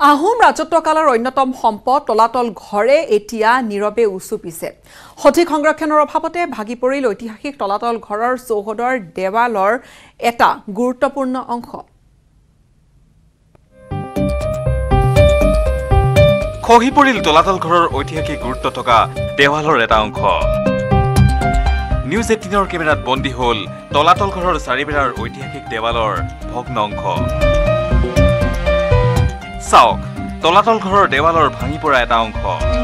আহোম ৰাজত্বকালৰ অন্যতম সম্পদ তলাতল ঘৰে এতিয়া নীৰৱে উচুপিছে। সঠিক সংৰক্ষণৰ অভাৱতে ভাগি পৰিল ঐতিহাসিক তলাতল ঘৰৰ চৌহদৰ দেৱালৰ এটা গুৰুত্বপূৰ্ণ অংশ। খহি পৰিল তলাতল ঘৰৰ ঐতিহাসিক গুৰুত্ব থকা দেৱালৰ এটা অংশ। নিউজ 18ৰ কেমেৰাত বন্দী হ'ল তলাতল ঘৰৰ চাৰিবেৰাৰ ঐতিহাসিক দেৱালৰ ভগ্ন অংশ। চাওক তলাতল ঘৰৰ দেৱালৰ ভাঙি পৰা এটা অংশ।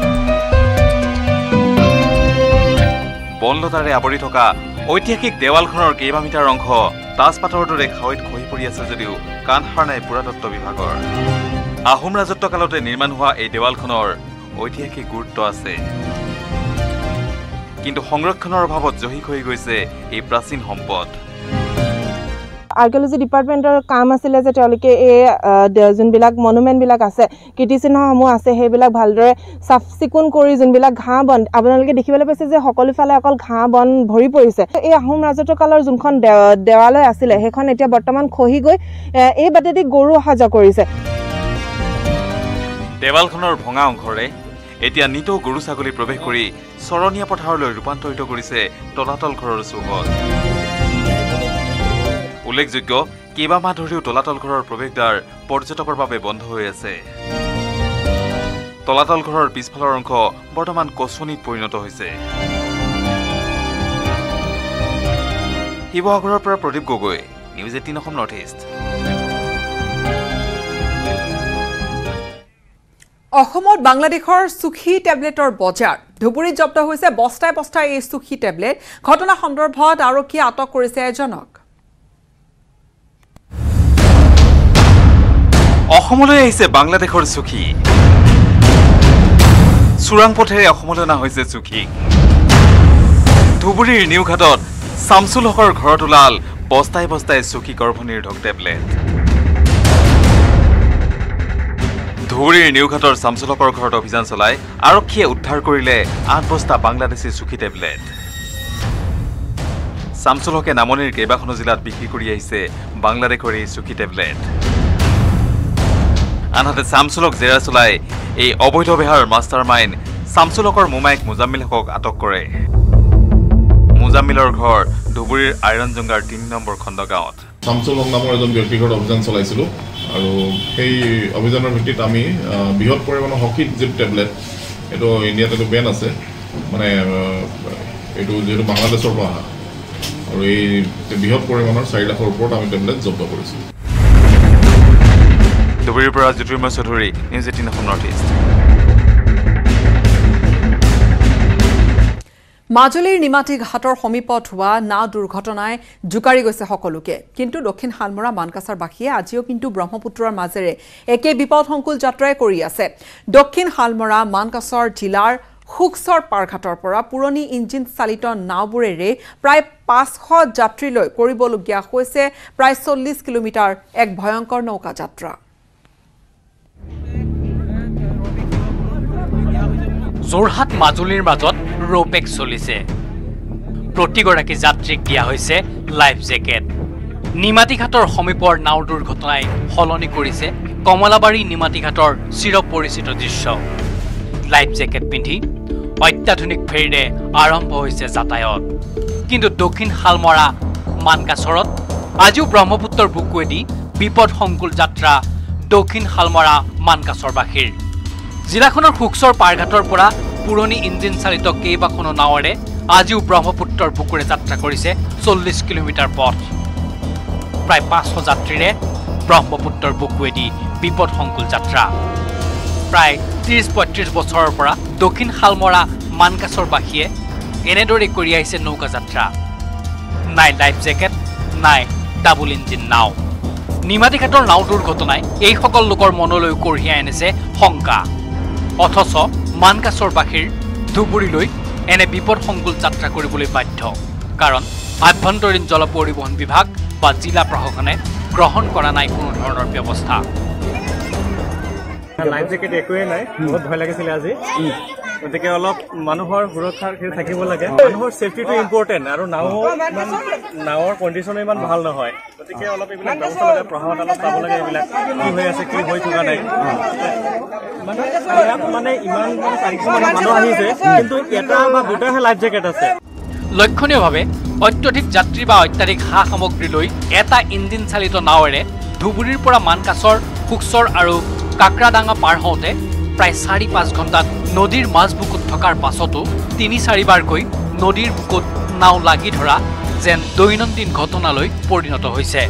বনলতাৰে আৱৰি থকা ঐতিহাসিক দেৱালখনৰ কেইবা মিটাৰ অংশ তাজপাতৰ দৰে খাৱৈত খহি পৰি আছে যদিও কাণ সাৰ নাই পুৰাতত্ব বিভাগৰ। আহোম ৰাজত্বকালতে নিৰ্মাণ হোৱা এই দেৱালখনৰ ঐতিহাসিক গুৰুত্ব আছে, কিন্তু সংৰক্ষণৰ অভাৱত জহি হৈ গৈছে এই প্ৰাচীন সম্পদ। আৰ্কিঅলজি ডিপাৰ্টমেণ্টৰ কাম আছিলে যে তেওঁলোকে এই যোনবিলাক মনুমেণ্টবিলাক আছে, কীৰ্তিচিহ্নসমূহ আছে, সেইবিলাক ভালদৰে চাফ চিকুণ কৰি যোনবিলাক ঘাঁহ বন আপোনালোকে দেখিবলৈ পাইছে যে সকলোফালে অকল ঘাঁহ বন ভৰি পৰিছে। এই আহোম ৰাজত্বকালৰ যোনখন দেৱালয় আছিলে সেইখন এতিয়া বৰ্তমান খহি গৈ এই বাটেদি গৰু অহা যোৱা কৰিছে। দেৱালখনৰ ভঙা অংশৰে এতিয়া নিতৌ গৰু ছাগলী প্ৰৱেশ কৰি চৰণীয়া পথাৰলৈ ৰূপান্তৰিত কৰিছে তলাতল ঘৰৰ চৌহদ। উল্লেখযোগ্য, কেইবা মাহ ধৰিও তলাতল ঘৰৰ প্ৰৱেশদ্বাৰ পৰ্যটকৰ বাবে বন্ধ হৈ আছে। তলাতল ঘৰৰ পিছফালৰ অংশ বৰ্তমান কচনিত পৰিণত হৈছে। শিৱসাগৰৰ পৰা Pradip Gogoi, news 18 Assam north east. অসমত বাংলাদেশৰ সুখী টেবলেটৰ বজাৰ। ধুবুৰীত জব্দ হৈছে বস্তাই বস্তাই এই সুখী টেবলেট। ঘটনা সন্দৰ্ভত আৰক্ষীয়ে আটক কৰিছে এজনক। অসমলৈ আহিছে বাংলাদেশৰ সুখী। চোৰাং পথেৰে অসমলৈ অনা হৈছে সুখী। ধুবুৰীৰ নিউঘাটত শামছুল হকৰ ঘৰত ওলাল বস্তাই বস্তাই সুখী গৰ্ভনিৰোধক টেবলেট। ধুবুৰীৰ নিউঘাটৰ শামছুল হকৰ ঘৰত অভিযান চলাই আৰক্ষীয়ে উদ্ধাৰ কৰিলে 8 বস্তা বাংলাদেশী সুখী টেবলেট। শামছুল হকে নামনিৰ কেইবাখনো জিলাত বিক্ৰী কৰি আহিছে বাংলাদেশৰ এই সুখী টেবলেট। আনহাতে শামছুলক জেৰা চলাই এই অবৈধ বেহাৰ মাষ্টাৰ মাইণ্ড শামছুল হকৰ মোমাইক মুজাম্মিল হকক আটক কৰে। মুজাম্মিলৰ ঘৰ ধুবুৰীৰ আইৰণজুংগাৰ 3 নম্বৰ খণ্ড গাঁৱত। শামছুল হক নামৰ এজন ব্যক্তিৰ ঘৰত অভিযান চলাইছিলোঁ আৰু সেই অভিযানৰ ভিত্তিত আমি বৃহৎ পৰিমাণৰ হকি যিটো টেবলেট, এইটো ইণ্ডিয়াত এইটো বেন আছে, মানে এইটো যিহেতু বাংলাদেশৰ পৰা অহা, আৰু এই বৃহৎ পৰিমাণৰ 4 লাখৰ ওপৰত আমি টেবলেট জব্দ কৰিছোঁ। ধুবুৰীৰ পৰা Jyotirmoy Choudhury, news 18 Assam north east. মাজুলীৰ নিমাতী ঘাটৰ সমীপত হোৱা নাও দুৰ্ঘটনাই জোকাৰি গৈছে সকলোকে, কিন্তু দক্ষিণ শালমৰা মানকাছাৰ বাসীয়ে আজিও কিন্তু ব্ৰহ্মপুত্ৰৰ মাজেৰে একে বিপদসংকুল যাত্ৰাই কৰি আছে। দক্ষিণ শালমৰা মানকাছৰ জিলাৰ শুকচৰ পাৰঘাটৰ পৰা পুৰণি ইঞ্জিন চালিত নাওবোৰেৰে প্ৰায় 500 যাত্ৰীলৈ কৰিবলগীয়া হৈছে প্ৰায় 40 কিলোমিটাৰ এক ভয়ংকৰ নৌকা যাত্ৰা। যোৰহাট মাজুলীৰ মাজত ৰোপেক চলিছে। প্ৰতিগৰাকী যাত্ৰীক দিয়া হৈছে লাইফ জেকেট। নিমাতীঘাটৰ সমীপৰ নাও দুৰ্ঘটনাই সলনি কৰিছে কমলাবাৰী নিমাতীঘাটৰ চিৰপৰিচিত দৃশ্য। লাইফ জেকেট পিন্ধি অত্যাধুনিক ফেৰীৰে আৰম্ভ হৈছে যাতায়ত। কিন্তু দক্ষিণ শালমৰা মানকাছৰত আজিও ব্ৰহ্মপুত্ৰৰ বুকুৱেদি বিপদসংকুল যাত্ৰা দক্ষিণ শালমৰা মানকাছৰবাসীৰ। জিলাখনৰ শুকচৰ পাৰঘাটৰ পৰা পুৰণি ইঞ্জিন চালিত কেইবাখনো নাৱেৰে আজিও ব্ৰহ্মপুত্ৰৰ বুকুৰে যাত্ৰা কৰিছে 40 কিলোমিটাৰ পথ। প্ৰায় 500 যাত্ৰীৰে ব্ৰহ্মপুত্ৰৰ বুকুৱেদি বিপদসংকুল যাত্ৰা। প্ৰায় 30-35 বছৰৰ পৰা দক্ষিণ শালমৰা মানকাছৰবাসীয়ে এনেদৰে কৰি আহিছে নৌকা যাত্ৰা। নাই লাইফ জেকেট, নাই ডাবল ইঞ্জিন নাও। নিমাতীঘাটৰ নাও দুৰ্ঘটনাই এইসকল লোকৰ মনলৈ কঢ়িয়াই আনিছে শংকা। অথচ মানকাছৰবাসীৰ ধুবুৰীলৈ এনে বিপদসংকুল যাত্ৰা কৰিবলৈ বাধ্য, কাৰণ আভ্যন্তৰীণ জল পৰিবহণ বিভাগ বা জিলা প্ৰশাসনে গ্ৰহণ কৰা নাই কোনো ধৰণৰ ব্যৱস্থা। লাইফ জেকেট একোৱেই নাই, বহুত ভয় লাগিছিলে আজি। গতিকে অলপ মানুহৰ সুৰক্ষাৰ থাকিব লাগে মানুহৰ সেফটিটো ইম্পৰ্টেন্ট আৰু নাৱৰ কণ্ডিশ্যনো ইমান ভাল নহয় গতিকে অলপ এইবিলাক ব্যৱস্থা লাগে প্ৰভাৱত অলপ চাব লাগে এইবিলাক কি হৈ আছে কি হৈ থকা নাই মানে ইমান 400 মানুহ আহিছে কিন্তু এটা বা দুটাহে লাইফ জেকেট আছে লক্ষণীয়ভাৱে অত্যধিক যাত্ৰী বা অত্যাধিক সা সামগ্ৰী লৈ এটা ইঞ্জিন চালিত নাৱেৰে ধুবুৰীৰ পৰা মানকাছৰ ফুকচৰ আৰু কাকৰাডাঙা পাৰ হওঁতে প্ৰায় 4-5 ঘণ্টাত নদীৰ মাছ বুকুত থকাৰ পাছতো 3-4 বাৰকৈ নদীৰ বুকুত নাও লাগি ধৰা যেন দৈনন্দিন ঘটনালৈ পৰিণত হৈছে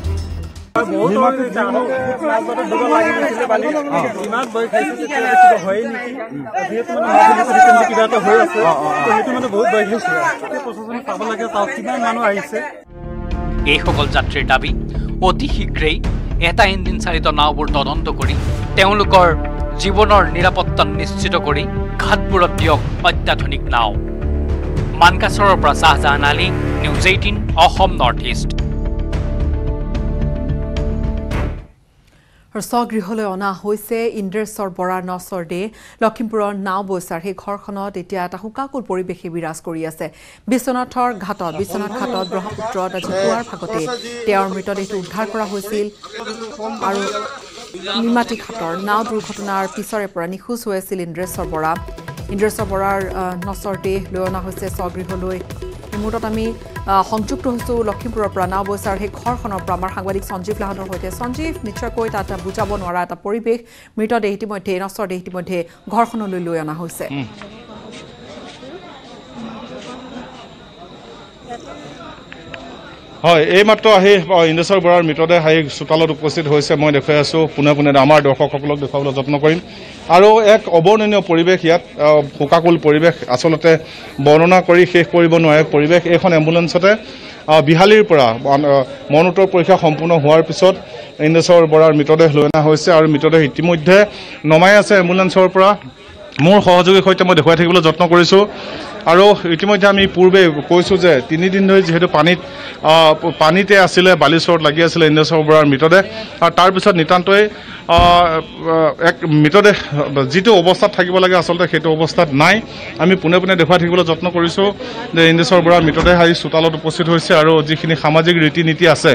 এইসকল যাত্ৰীৰ দাবী অতি শীঘ্ৰেই এটা ইঞ্জিন চালিত নাওবোৰ তদন্ত কৰি তেওঁলোকৰ জীৱনৰ নিৰাপত্তা নিশ্চিত কৰি ঘাটবোৰত দিয়ক অত্যাধুনিক নাও মানকাছৰৰ পৰা Shahjahan Ali news 18 Assam north east স্বগৃহলৈ অনা হৈছে ইন্দ্ৰেশ্বৰ বৰাৰ নচৰদে লখিমপুৰৰ নাও বৈচাৰ সেই ঘৰখনত এতিয়া এটা হুকাকুল পৰিৱেশে বিৰাজ কৰি আছে বিশ্বনাথ ঘাটত ব্ৰহ্মপুত্ৰত আজি পুৱাৰ ভাগতে তেওঁৰ মৃতদেহটো উদ্ধাৰ কৰা হৈছিল আৰু নিমাতী ঘাটৰ নাও দুৰ্ঘটনাৰ পিছৰে পৰা নিখোজ হৈ আছিল ইন্দ্ৰেশ্বৰ বৰাৰ নচৰদেহ লৈ অনা হৈছে স্বগৃহলৈ এই মুহূৰ্তত আমি সংযুক্ত হৈছোঁ লখিমপুৰৰ পৰা নাও বৈচাৰ সেই ঘৰখনৰ পৰা আমাৰ সাংবাদিক সঞ্জীৱ লাহনৰ সৈতে সঞ্জীৱ নিশ্চয়কৈ তাত বুজাব নোৱাৰা এটা পৰিৱেশ মৃতদেহ ইতিমধ্যে নচৰদেহ ইতিমধ্যে ঘৰখনলৈ লৈ অনা হৈছে হয় এইমাত্ৰ আহি ইন্দ্ৰেশ্বৰ বৰাৰ মৃতদেহ আহি চোতালত উপস্থিত হৈছে মই দেখুৱাই আছোঁ পোনে আমাৰ দৰ্শকসকলক দেখুৱাবলৈ যত্ন কৰিম আৰু এক অবৰ্ণনীয় পৰিৱেশ ইয়াত হুকাকুল পৰিৱেশ আচলতে বৰ্ণনা কৰি শেষ কৰিব নোৱাৰে পৰিৱেশ এইখন এম্বুলেন্সতে বিহালীৰ পৰা মৰণোত্তৰ পৰীক্ষা সম্পূৰ্ণ হোৱাৰ পিছত ইন্দ্ৰেশ্বৰ বৰাৰ মৃতদেহ লৈ অনা হৈছে আৰু মৃতদেহ ইতিমধ্যে নমাই আছে এম্বুলেন্সৰ পৰা মোৰ সহযোগীৰ সৈতে মই দেখুৱাই থাকিবলৈ যত্ন কৰিছোঁ আৰু ইতিমধ্যে আমি পূৰ্বে কৈছোঁ যে 3 দিন ধৰি যিহেতু পানীতে আছিলে বালিচৰত লাগি আছিলে ইন্দ্ৰেশ্বৰ বৰাৰ মৃতদেহ আৰু তাৰপিছত নিতান্তই এক মৃতদেহ যিটো অৱস্থাত থাকিব লাগে আচলতে সেইটো অৱস্থাত নাই আমি পোনে দেখুৱাই থাকিবলৈ যত্ন কৰিছোঁ যে ইন্দ্ৰেশ্বৰ বৰাৰ মৃতদেহ আহি চোতালত উপস্থিত হৈছে আৰু যিখিনি সামাজিক ৰীতি নীতি আছে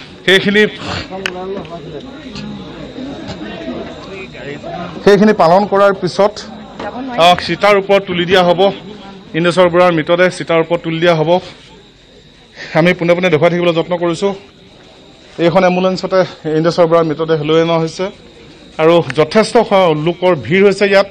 সেইখিনি পালন কৰাৰ পিছত চিতাৰ ওপৰত তুলি দিয়া হ'ব ইন্দ্ৰেশ্বৰ বৰাৰ মৃতদেহ চিতাৰ ওপৰত তুলি দিয়া হ'ব আমি পোনে দেখুৱাই থাকিবলৈ যত্ন কৰিছোঁ এইখন এম্বুলেন্সতে ইন্দ্ৰেশ্বৰ বৰাৰ মৃতদেহ লৈ অনা হৈছে আৰু যথেষ্ট লোকৰ ভিৰ হৈছে ইয়াত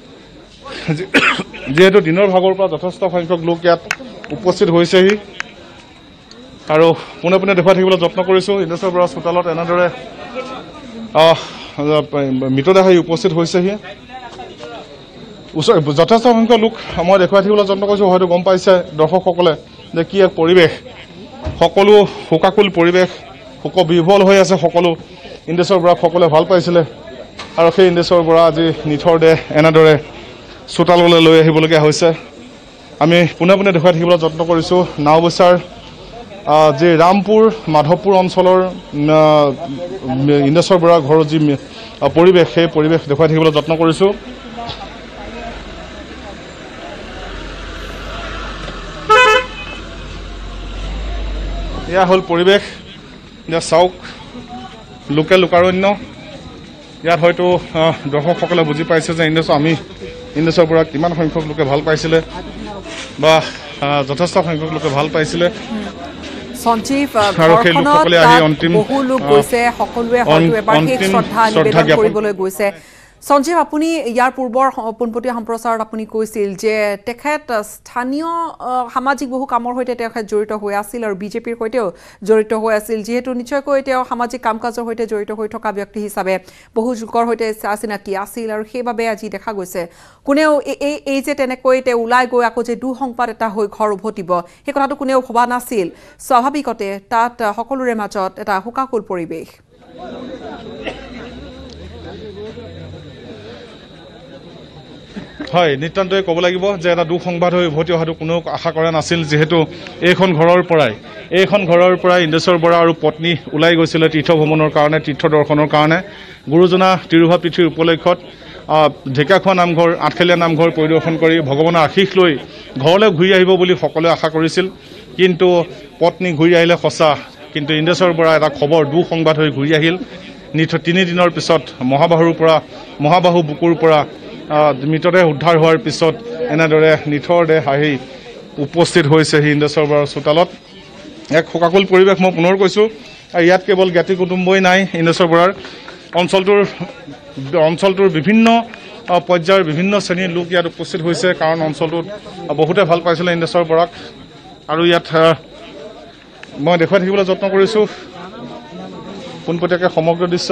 যিহেতু দিনৰ ভাগৰ পৰা যথেষ্ট সংখ্যক লোক ইয়াত উপস্থিত হৈছেহি আৰু পোনে দেখুৱাই থাকিবলৈ যত্ন কৰিছোঁ ইন্দ্ৰেশ্বৰ বৰাৰ চোতালত এনেদৰে মৃতদেহ আহি উপস্থিত হৈছেহি যথেষ্ট সংখ্যক লোক মই দেখুৱাই থাকিবলৈ যত্ন কৰিছোঁ হয়তো গম পাইছে দৰ্শকসকলে যে কি এক পৰিৱেশ সকলো হুকাকুল পৰিৱেশ শোকবিহ্বল হৈ আছে সকলো ইন্দ্ৰেশ্বৰ বৰাক সকলোৱে ভাল পাইছিলে আৰু সেই ইন্দ্ৰেশ্বৰ বৰা আজি নিথৰ দেহ এনেদৰে চোতাললৈ লৈ আহিবলগীয়া হৈছে আমি পোনে দেখুৱাই থাকিবলৈ যত্ন কৰিছোঁ নাওবৈচাৰ যি ৰামপুৰ মাধৱপুৰ অঞ্চলৰ ইন্দ্ৰেশ্বৰ বৰাৰ ঘৰৰ যি পৰিৱেশ সেই পৰিৱেশ দেখুৱাই থাকিবলৈ যত্ন কৰিছোঁ এয়া হ'ল পৰিৱেশ এতিয়া চাওক লোকে লোকাৰণ্য ইয়াত হয়তো দৰ্শকসকলে বুজি পাইছে যে ইন্দ্ৰেশ্বৰ বৰাক কিমান সংখ্যক লোকে ভাল পাইছিলে বা যথেষ্ট সংখ্যক লোকে ভাল পাইছিলে সঞ্জীৱ ঘৰখনত বহু লোক গৈছে সকলোৱে হয়তো এবাৰ শেষ শ্ৰদ্ধা নিবেদন কৰিবলৈ গৈছে সঞ্জীৱ আপুনি ইয়াৰ পূৰ্বৰ পোনপটীয়া সম্প্ৰচাৰত আপুনি কৈছিল যে তেখেত স্থানীয় সামাজিক বহু কামৰ সৈতে তেখেত জড়িত হৈ আছিল আৰু বিজেপিৰ সৈতেও জড়িত হৈ আছিল যিহেতু নিশ্চয়কৈ তেওঁ সামাজিক কাম কাজৰ সৈতে জড়িত হৈ থকা ব্যক্তি হিচাপে বহু যুগৰ সৈতে চিনাকি আছিল আৰু সেইবাবে আজি দেখা গৈছে কোনেও এই যে তেনেকৈ তেওঁ ওলাই গৈ আকৌ যে দুঃসংবাদ এটা হৈ ঘৰ উভতিব সেই কথাটো কোনেও ভবা নাছিল স্বাভাৱিকতে তাত সকলোৰে মাজত এটা হুকাকুল পৰিৱেশ হয় নিতান্তই ক'ব লাগিব যে এটা দুঃসংবাদ হৈ উভতি অহাটো কোনেও আশা কৰা নাছিল যিহেতু এইখন ঘৰৰ পৰাই ইন্দ্ৰেশ্বৰ বৰা আৰু পত্নী ওলাই গৈছিলে তীৰ্থ ভ্ৰমণৰ কাৰণে তীৰ্থ দৰ্শনৰ কাৰণে গুৰুজনা তিৰুভা তিথিৰ উপলক্ষত ঢেকীয়াখোৱা নামঘৰ আঠখেলীয়া নামঘৰ পৰিদৰ্শন কৰি ভগৱানৰ আশীষ লৈ ঘৰলৈ ঘূৰি আহিব বুলি সকলোৱে আশা কৰিছিল কিন্তু পত্নী ঘূৰি আহিলে সঁচা কিন্তু ইন্দ্ৰেশ্বৰ বৰা এটা খবৰ দুঃসংবাদ হৈ ঘূৰি আহিল 3 দিনৰ পিছত মহাবাহু বুকুৰ পৰা মৃতদেহ উদ্ধাৰ হোৱাৰ পিছত এনেদৰে নিথৰ দেহ আহি উপস্থিত হৈছে ইন্দ্ৰেশ্বৰ বৰাৰ চোতালত এক শোকাকুল পৰিৱেশ মই পুনৰ কৈছোঁ ইয়াত কেৱল জ্ঞাতি কুটুম্বই নাই ইন্দ্ৰেশ্বৰ বৰাৰ অঞ্চলটোৰ বিভিন্ন পৰ্যায়ৰ বিভিন্ন শ্ৰেণীৰ লোক ইয়াত উপস্থিত হৈছে কাৰণ অঞ্চলটোত বহুতে ভাল পাইছিলে ইন্দ্ৰেশ্বৰ বৰাক আৰু ইয়াত মই দেখুৱাই থাকিবলৈ যত্ন কৰিছোঁ পোনপটীয়াকৈ সমগ্ৰ দৃশ্য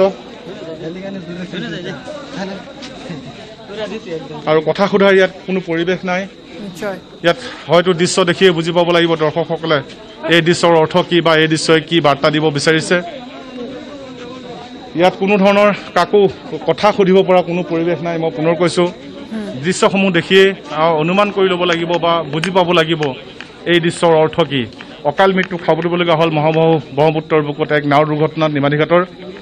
আৰু কথা সোধাৰ ইয়াত কোনো পৰিৱেশ নাই ইয়াত হয়তো দৃশ্য দেখিয়ে বুজি পাব লাগিব দৰ্শকসকলে এই দৃশ্যৰ অৰ্থ কি বা এই দৃশ্যই কি বাৰ্তা দিব বিচাৰিছে ইয়াত কোনো ধৰণৰ কাকো কথা সুধিব পৰা কোনো পৰিৱেশ নাই মই পুনৰ কৈছোঁ দৃশ্যসমূহ দেখিয়ে অনুমান কৰি ল'ব লাগিব বা বুজি পাব লাগিব এই দৃশ্যৰ অৰ্থ কি অকাল মৃত্যু খাবদিবলগীয়া হ'ল মহাবাহু ব্ৰহ্মপুত্ৰৰ বুকুত এক নাও দুৰ্ঘটনাত নিমাতীঘাটৰ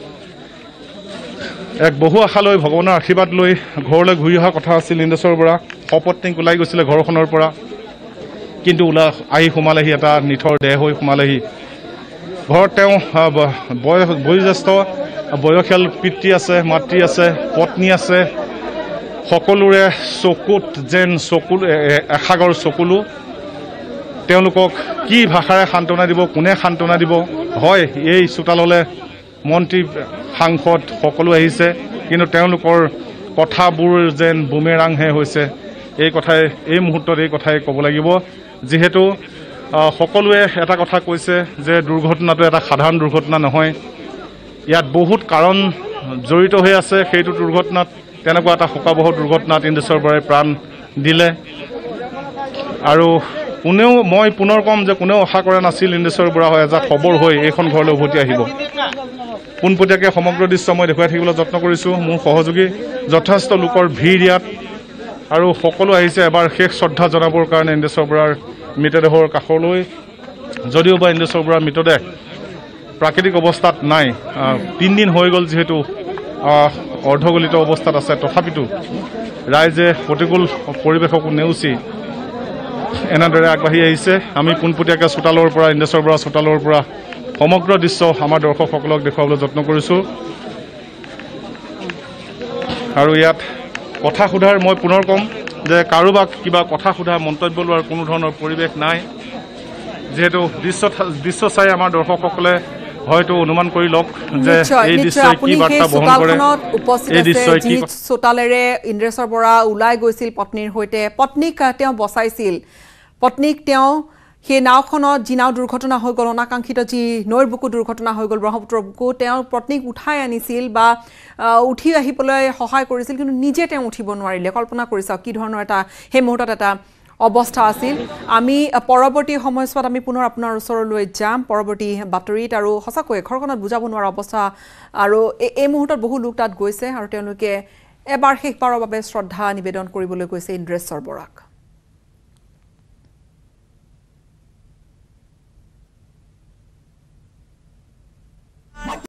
এক বহু আশালৈ ভগৱানৰ আশীৰ্বাদ লৈ ঘৰলৈ ঘূৰি অহা কথা আছিল ইন্দ্ৰেশ্বৰ বৰা সপত্নীক ওলাই গৈছিলে ঘৰখনৰ পৰা কিন্তু আহি সোমালেহি এটা নিথৰ দেহ হৈ সোমালেহি ঘৰত তেওঁ বয়োজ্যেষ্ঠ বয়সীয়াল পিতৃ আছে মাতৃ আছে পত্নী আছে সকলোৰে চকুত যেন এসাগৰ চকুলো তেওঁলোকক কি ভাষাৰে সান্তনা দিব কোনে সান্তনা দিব হয় এই চোতাললৈ মন্ত্ৰী সাংসদ সকলো আহিছে কিন্তু তেওঁলোকৰ কথাবোৰ যেন বুমেৰাংহে হৈছে এই মুহূৰ্তত এই কথাই ক'ব লাগিব যিহেতু সকলোৱে এটা কথা কৈছে যে দুৰ্ঘটনাটো এটা সাধাৰণ দুৰ্ঘটনা নহয় ইয়াত বহুত কাৰণ জড়িত হৈ আছে সেইটো দুৰ্ঘটনাত তেনেকুৱা এটা শোকাবহ দুৰ্ঘটনাত ইন্দ্ৰেশ্বৰ বৰাই প্ৰাণ দিলে আৰু মই পুনৰ ক'ম যে কোনেও আশা কৰা নাছিল ইন্দ্ৰেশ্বৰ বৰা হয় এজাক খবৰ হৈ এইখন ঘৰলৈ উভতি আহিব পোনপটীয়াকৈ সমগ্ৰ দৃশ্য মই দেখুৱাই থাকিবলৈ যত্ন কৰিছোঁ মোৰ সহযোগী যথেষ্ট লোকৰ ভিৰ ইয়াত আৰু সকলো আহিছে এবাৰ শেষ শ্ৰদ্ধা জনাবৰ কাৰণে ইন্দ্ৰেশ্বৰ বৰাৰ মৃতদেহৰ কাষলৈ যদিও বা ইন্দ্ৰেশ্বৰ বৰাৰ মৃতদেহ প্ৰাকৃতিক অৱস্থাত নাই 3 দিন হৈ গ'ল যিহেতু অৰ্ধগলিত অৱস্থাত আছে তথাপিতো ৰাইজে প্ৰতিকূল পৰিৱেশকো নেওচি এনেদৰে আগবাঢ়ি আহিছে আমি পোনপটীয়াকৈ চোতালৰ পৰা ইন্দ্ৰেশ্বৰ বৰা চোতালৰ পৰা সমগ্ৰ দৃশ্য আমাৰ দৰ্শকসকলক দেখুৱাবলৈ যত্ন কৰিছোঁ আৰু ইয়াত কথা সোধাৰ মই পুনৰ ক'ম যে কাৰোবাক কিবা কথা সোধা মন্তব্য লোৱাৰ কোনো ধৰণৰ পৰিৱেশ নাই যেহেতু দৃশ্য চাই আমাৰ দৰ্শকসকলে হয়তো অনুমান কৰি লওক যে এই দৃশ্যই কি বাৰ্তা বহন কৰে এই দৃশ্যই কি চোতালেৰে ইন্দ্ৰেশ্বৰ বৰা ওলাই গৈছিল পত্নীৰ সৈতে পত্নীক তেওঁ বচাইছিল পত্নীক তেওঁ সেই নাওখনত যি নাও দুৰ্ঘটনা হৈ গ'ল অনাকাংক্ষিত যি নৈৰ বুকু দুৰ্ঘটনা হৈ গ'ল ব্ৰহ্মপুত্ৰৰ বুকু তেওঁ পত্নীক উঠাই আনিছিল বা উঠি আহিবলৈ সহায় কৰিছিল কিন্তু নিজে তেওঁ উঠিব নোৱাৰিলে কল্পনা কৰি চাওক কি ধৰণৰ এটা সেই মুহূৰ্তত এটা অৱস্থা আছিল আমি পৰৱৰ্তী সময়ছোৱাত আমি পুনৰ আপোনাৰ ওচৰলৈ যাম পৰৱৰ্তী বাতৰিত আৰু সঁচাকৈ ঘৰখনত বুজাব নোৱাৰা অৱস্থা আৰু এই মুহূৰ্তত বহু লোক তাত গৈছে আৰু তেওঁলোকে এবাৰ শেষবাৰৰ বাবে শ্ৰদ্ধা নিবেদন কৰিবলৈ গৈছে ইন্দ্ৰেশ্বৰ বৰাক